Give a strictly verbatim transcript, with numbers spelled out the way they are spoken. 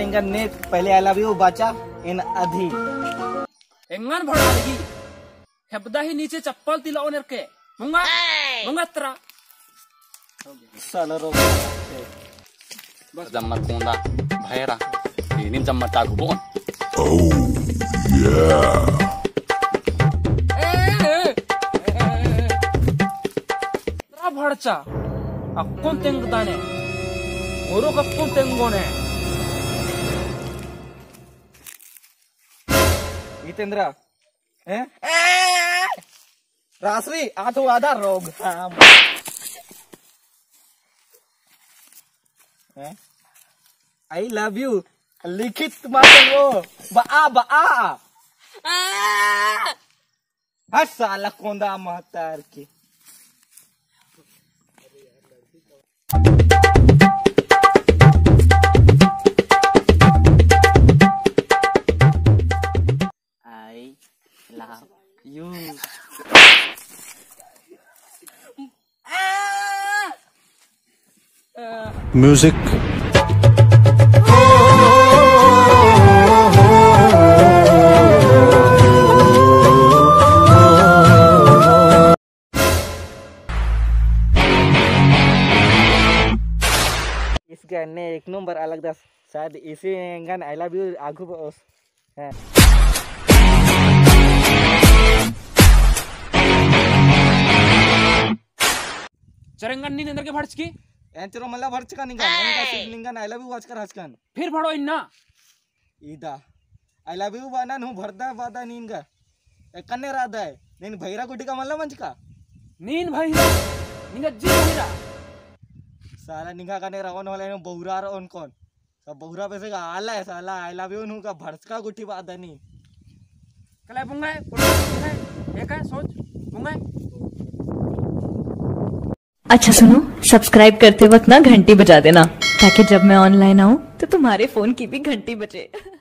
इंगन ने पहले आई love you बाचा इन अधी इंगन भड़ा लगी हेबदा ही नीचे चप्पल तिला ओनर के मुंगा मुंगा तरा साला रो बस जम्मत कोंदा भैरा निम जम्मत तागु बोन Oh yeah. तरा भड़चा अक्कों तेंग दाने ओरो कक्कों तेंगोने जितेंद्र हैं रासरी आधो आधा रोग आई लव यू लिखित मात्र वो बा बा हर साला कोंदा महतार की आई लव यू Music. इस गाने एक नंबर अलग दस शायद इसी गान आई लव यू आगू बस है चरंगन नी अंदर के भड़च की एंचरो मला भरच का निंगन एंगा सिर्फ निंगन आई लव यू वाच कर हसकन फिर भड़ो इन्ना इदा आई लव यू बाना नु भरदा बादा नीनगा एकन्ने रादा है నేను భైరా గుడ్డిగా మళ్ళా మంచిగా नीन भैरा निंगा जी भैरा साला निंगा कने रवन वाले ने बहुरा रवन कौन सब बहुरा पे से आला है साला आई लव यू नु का भरसका गुठी बादा नी कले बुंगा है एक है सोच बुंगा अच्छा सुनो, सब्सक्राइब करते वक्त ना घंटी बजा देना ताकि जब मैं ऑनलाइन आऊँ तो तुम्हारे फोन की भी घंटी बजे।